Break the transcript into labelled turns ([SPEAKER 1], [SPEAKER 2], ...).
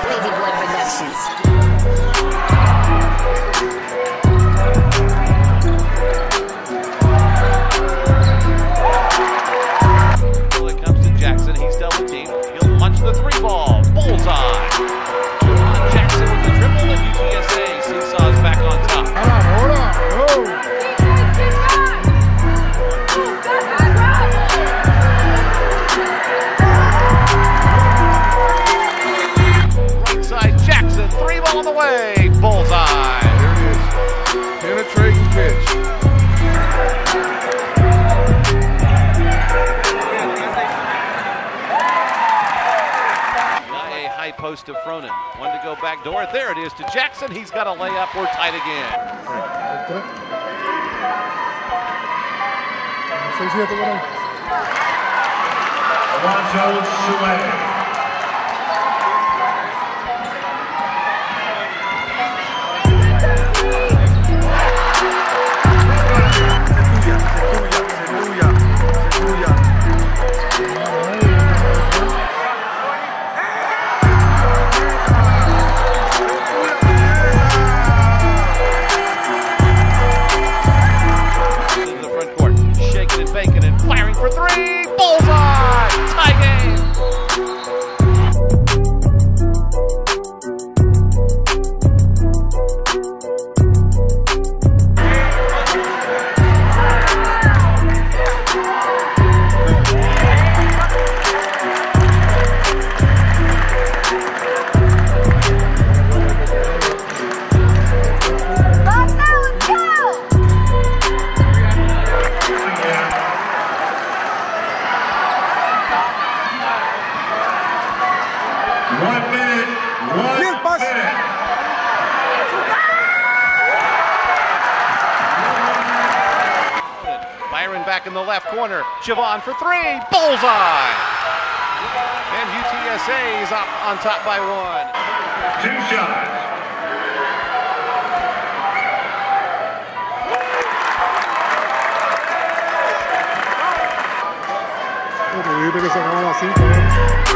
[SPEAKER 1] Wavy Boy Productions.
[SPEAKER 2] The three ball, bullseye. Jackson with the triple, and UTSA seesaws back on top.
[SPEAKER 3] Hold on.
[SPEAKER 2] Right side, Jackson, three ball on the way, bullseye.
[SPEAKER 3] There it is. Penetrating pitch.
[SPEAKER 2] High post to Fronin. One to go back door. There it is to Jackson. He's got a layup. We're tight again. Bacon and firing for three, bullseye, tie game. Byron back in the left corner. Jhivvan for three, bullseye. And UTSA is up on top by one.
[SPEAKER 4] Two shots.
[SPEAKER 3] Yo te dije que se acaban las 5.